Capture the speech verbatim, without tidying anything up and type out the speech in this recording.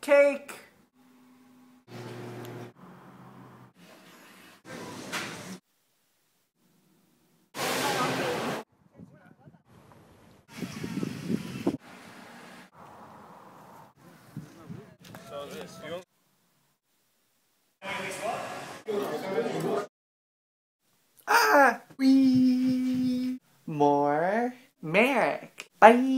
cake. So this, you Ah, we more Merrick. Bye.